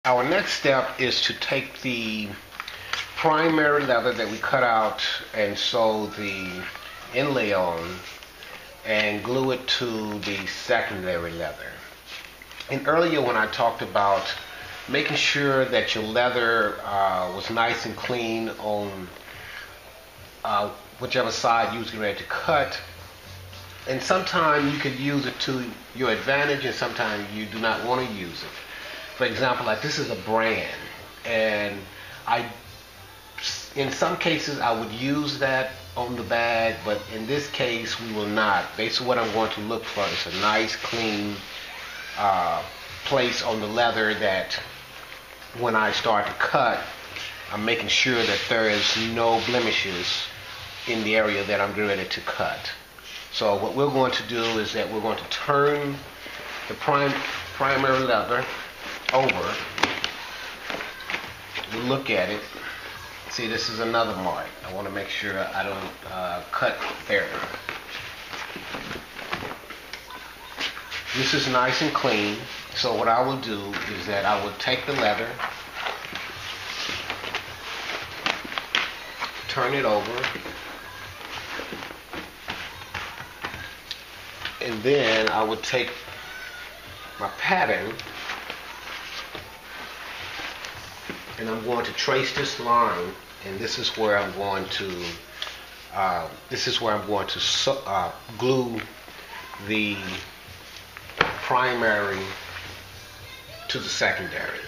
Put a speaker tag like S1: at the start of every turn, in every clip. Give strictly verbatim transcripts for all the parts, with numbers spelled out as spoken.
S1: Our next step is to take the primary leather that we cut out and sewed the inlay on and glue it to the secondary leather. And earlier when I talked about making sure that your leather uh, was nice and clean on uh, whichever side you was getting ready to cut, and sometimes you could use it to your advantage and sometimes you do not want to use it. For example, like this is a brand, and I, in some cases I would use that on the bag, but in this case we will not. Basically what I'm going to look for is a nice clean uh, place on the leather that when I start to cut, I'm making sure that there is no blemishes in the area that I'm getting ready to cut. So what we're going to do is that we're going to turn the prim primary leather over. We look at it. See, this is another mark. I want to make sure I don't uh, cut there. This is nice and clean. So what I will do is that I will take the leather, turn it over, and then I would take my pattern and I'm going to trace this line, and this is where I'm going to uh, this is where I'm going to so, uh, glue the primary to the secondary.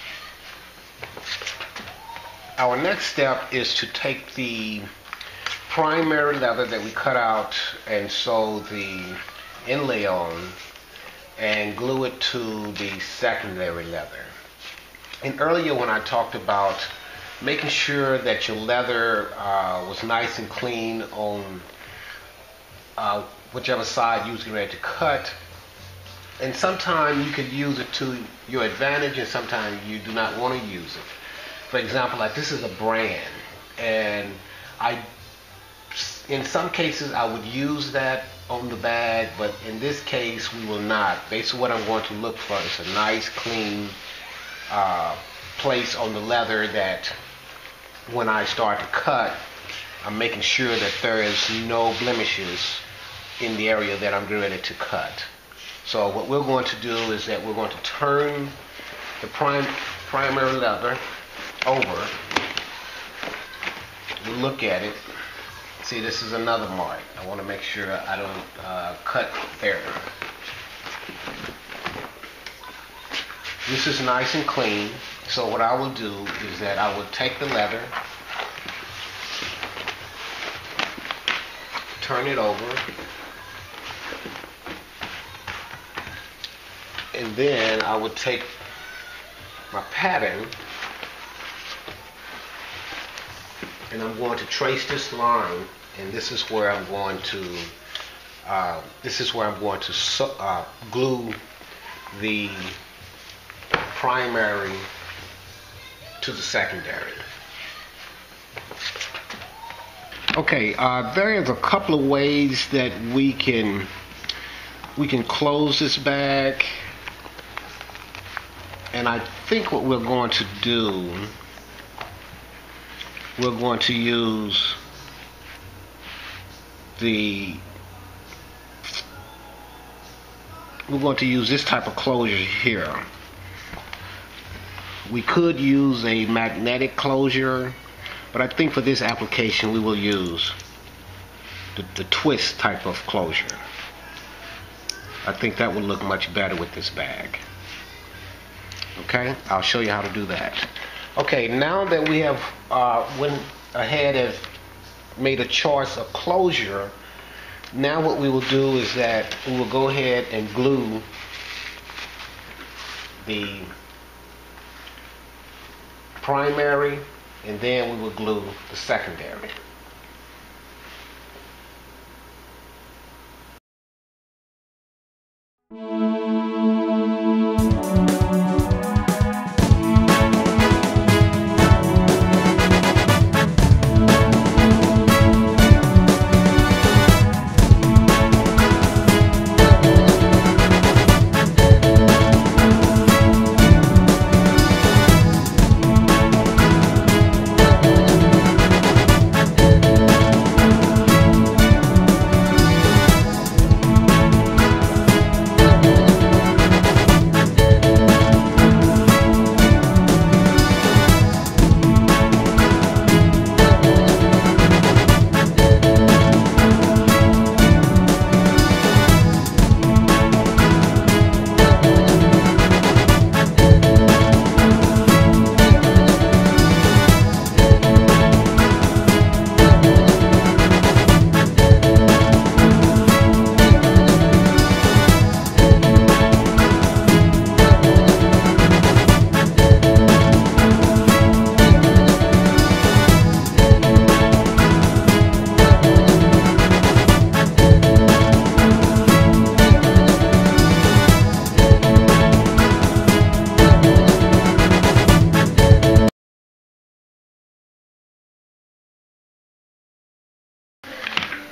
S1: Our next step is to take the primary leather that we cut out and sewed the inlay on and glue it to the secondary leather. And earlier when I talked about making sure that your leather uh, was nice and clean on uh, whichever side you was getting ready to cut, and sometimes you could use it to your advantage and sometimes you do not want to use it. For example, like this is a brand, and I, in some cases I would use that on the bag, but in this case we will not. Basically what I'm going to look for is a nice clean uh, place on the leather that when I start to cut, I'm making sure that there is no blemishes in the area that I'm getting ready to cut. So what we're going to do is that we're going to turn the prim primary leather over. We look at it. See, this is another mark. I want to make sure I don't uh, cut there. This is nice and clean. So what I will do is that I will take the leather, turn it over, and then I would take my pattern and I'm going to trace this line, and this is where I'm going to uh, this is where I'm going to so, uh, glue the primary to the secondary. Okay, uh, there is a couple of ways that we can we can close this bag, and I think what we're going to do, we're going to use the we're going to use this type of closure here. We could use a magnetic closure, but I think for this application we will use the, the twist type of closure. I think that would look much better with this bag. Okay, I'll show you how to do that. Okay, now that we have uh, went ahead and made a choice of closure, now what we will do is that we will go ahead and glue the primary, and then we will glue the secondary.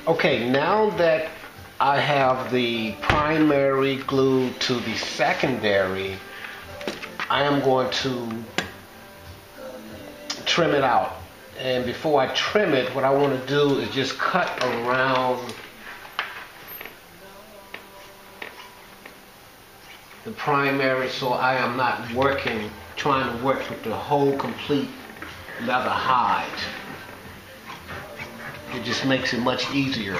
S1: Okay, now that I have the primary glued to the secondary, I am going to trim it out. And before I trim it, what I want to do is just cut around the primary, so I am not working, trying to work with the whole complete leather hide. It just makes it much easier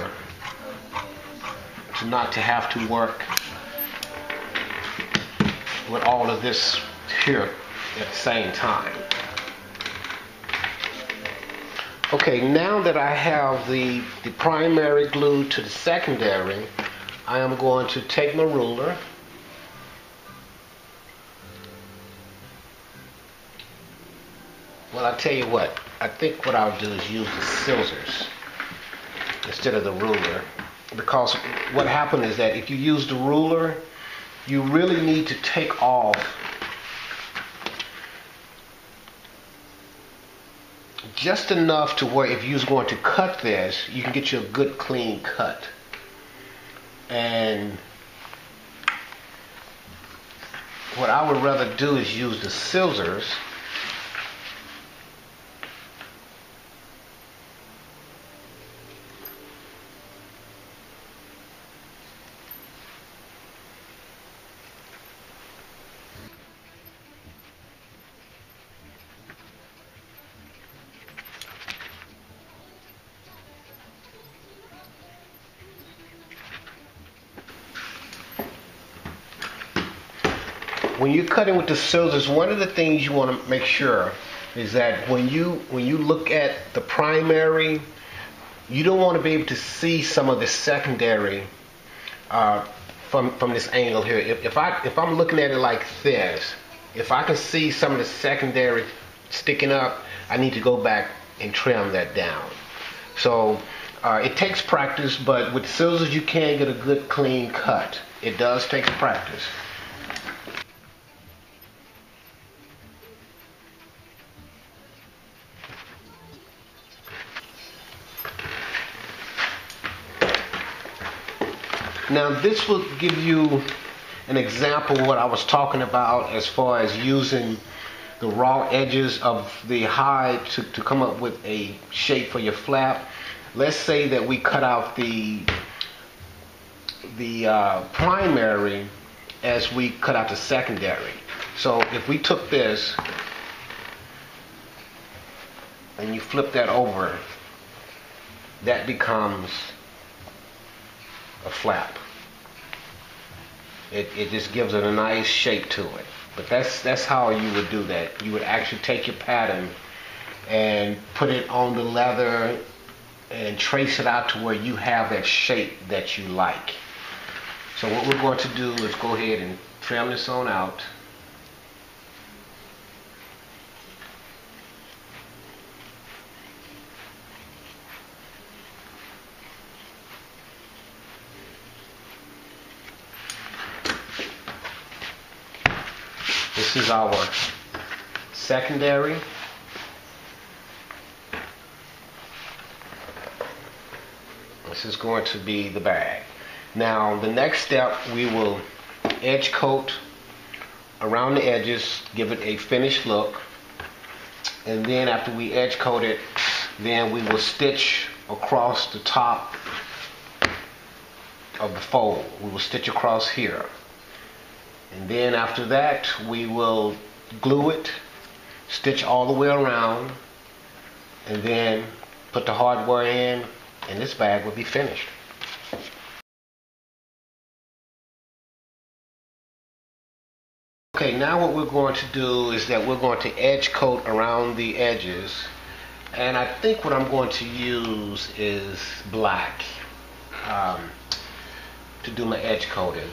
S1: to not to have to work with all of this here at the same time. Okay, now that I have the, the primary glued to the secondary, I am going to take my ruler Well, I'll tell you what, I think what I'll do is use the scissors instead of the ruler, because what happens is that if you use the ruler, you really need to take off just enough to where if you're going to cut this, you can get you a good clean cut. And what I would rather do is use the scissors. When you're cutting with the scissors, one of the things you want to make sure is that when you when you look at the primary, you don't want to be able to see some of the secondary uh, from from this angle here. If, if I if I'm looking at it like this, if I can see some of the secondary sticking up, I need to go back and trim that down. So uh, it takes practice, but with scissors you can get a good clean cut. It does take practice. Now this will give you an example of what I was talking about as far as using the raw edges of the hide to, to come up with a shape for your flap. Let's say that we cut out the the uh, primary as we cut out the secondary. So if we took this and you flip that over, that becomes a flap. It, it just gives it a nice shape to it. But that's that's how you would do that. You would actually take your pattern and put it on the leather and trace it out to where you have that shape that you like. So what we're going to do is go ahead and trim this on out. This is our secondary. This is going to be the bag. Now the next step, we will edge coat around the edges, give it a finished look, and then after we edge coat it, then we will stitch across the top of the fold. We will stitch across here. And then after that, we will glue it, stitch all the way around, and then put the hardware in, and this bag will be finished. Okay, now what we're going to do is that we're going to edge coat around the edges, and I think what I'm going to use is black um, to do my edge coating.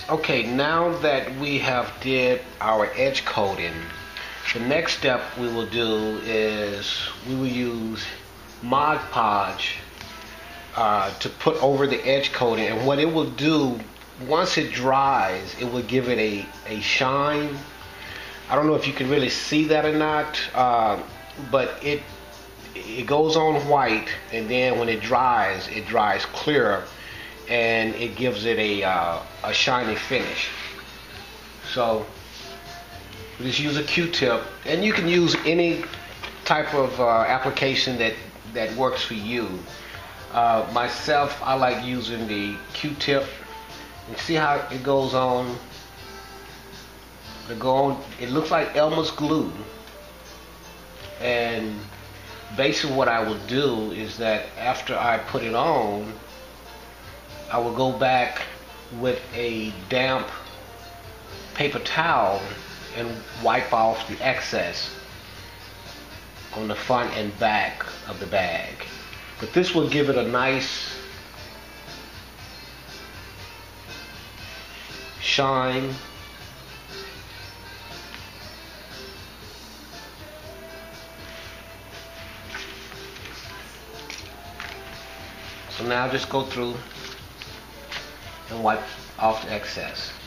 S1: Okay, now that we have did our edge coating, the next step we will do is we will use Mod Podge uh, to put over the edge coating, and what it will do once it dries, it will give it a, a shine. I don't know if you can really see that or not, uh, but it it goes on white, and then when it dries, it dries clear, and it gives it a uh, a shiny finish. So just use a Q-tip, and you can use any type of uh, application that that works for you. Uh, myself, I like using the Q-tip. And see how it goes on. It go on. It looks like Elmer's glue. And basically, what I will do is that after I put it on, I will go back with a damp paper towel and wipe off the excess on the front and back of the bag. But this will give it a nice shine. So now just go through and wipe off the excess.